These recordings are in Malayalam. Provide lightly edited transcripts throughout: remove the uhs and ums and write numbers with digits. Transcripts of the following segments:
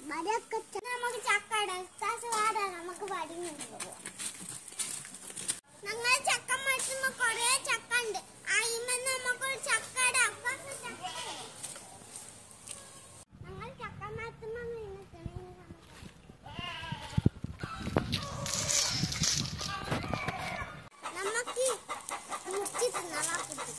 നമുക്ക് ചക്ക നമുക്ക് ഞങ്ങൾ ചക്ക മറ്റുമ്പോ കൊറേ ചക്ക ഉണ്ട് അയിമെന്ന് നമുക്കൊരു ചക്കട ഞങ്ങൾ ചക്ക മറ്റുമ്പോ നമുക്ക് മുറിച്ച് തിന്നാ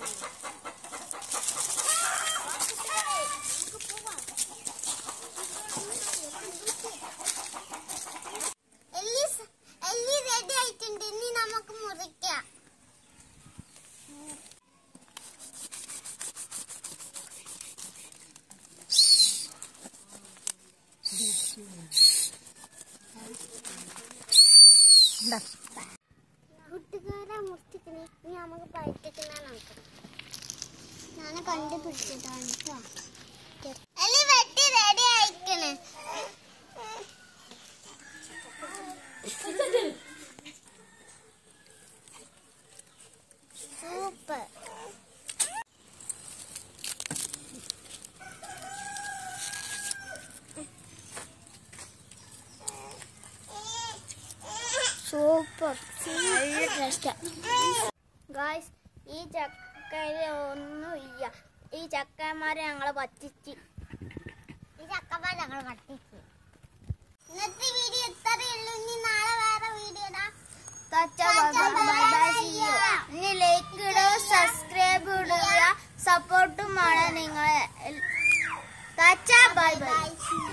എല്ലി റെഡി ആയിട്ടുണ്ട് ഇനി നമുക്ക് മുറിക്കാം കൂട്ടുകാരെ മുറിച്ചിക്കണേ ഇനി നമുക്ക് പഴുത്തിക്കുന്ന നോക്കാം ഞാൻ കണ്ടുപിടിച്ചതാണ് കേട്ടോ എല്ലി വെട്ടി റെഡി ആയിക്കണേ സൂപ്പർ സൂപ്പർ നല്ല ടേസ്റ്റ് ഗായ്സ് ഈ ചക്കയില് ഒന്നുമില്ല ഈ ചക്കന്മാരെ ഞങ്ങളെ പറ്റിച്ച് ഇന്നത്തെ വീഡിയോ ഇത്രയുള്ളൂ ഇനി നാളെ വേറെ വീഡിയോ ഇനി ലൈക്ക് ഇടുക സബ്സ്ക്രൈബ് ഇടുക സപ്പോർട്ടുമാണ് നിങ്ങളെ ബൈ ബൈ